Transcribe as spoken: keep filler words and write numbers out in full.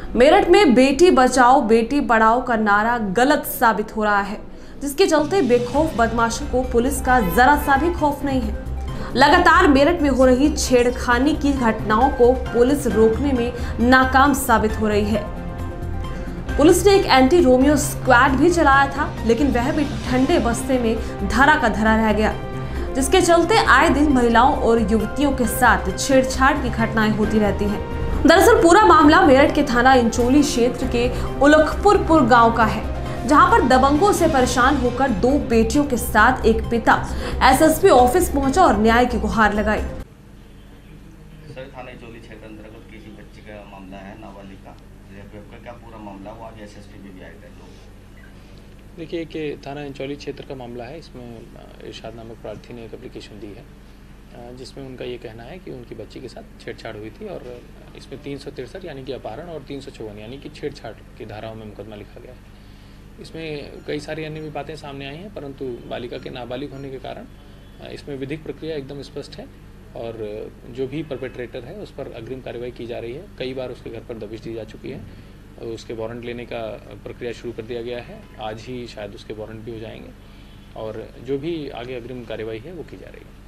मेरठ में बेटी बचाओ बेटी पढ़ाओ का नारा गलत साबित हो रहा है, जिसके चलते बेखौफ बदमाशों को पुलिस का जरा सा भी खौफ नहीं है। लगातार मेरठ में हो रही छेड़खानी की घटनाओं को पुलिस रोकने में नाकाम साबित हो रही है। पुलिस ने एक एंटी रोमियो स्क्वाड भी चलाया था, लेकिन वह भी ठंडे बस्ते में धरा का धरा रह गया, जिसके चलते आए दिन महिलाओं और युवतियों के साथ छेड़छाड़ की घटनाएं होती रहती हैं। दरअसल पूरा मामला मेरठ के थाना इंचोली क्षेत्र के उलखपुरपुर गांव का है, जहां पर दबंगों से परेशान होकर दो बेटियों के साथ एक पिता एसएसपी ऑफिस पहुंचा और न्याय की गुहार लगाई। सर, थाना इंचोली क्षेत्र अंतर्गत किसी बच्चे का मामला है, नाबालिग का। का क्या पूरा मामला हुआ, आज एसएसपी भी, भी आए थे लोग। देखिए कि थाना इंचोली क्षेत्र का मामला है। इसमें इरशाद नामक प्रार्थी ने एक एप्लीकेशन दी है, जिसमें उनका ये कहना है कि उनकी बच्ची के साथ छेड़छाड़ हुई थी और इसमें तीन सौ तिरसठ यानी कि अपहरण और तीन सौ चौवन यानी कि छेड़छाड़ की धाराओं में मुकदमा लिखा गया है। इसमें कई सारी अन्य भी बातें सामने आई हैं, परंतु बालिका के नाबालिग होने के कारण इसमें विधिक प्रक्रिया एकदम स्पष्ट है और जो भी परपेट्रेटर है उस पर अग्रिम कार्रवाई की जा रही है। कई बार उसके घर पर दबिश दी जा चुकी है, उसके वारंट लेने का प्रक्रिया शुरू कर दिया गया है। आज ही शायद उसके वारंट भी हो जाएंगे और जो भी आगे अग्रिम कार्रवाई है वो की जा रही है।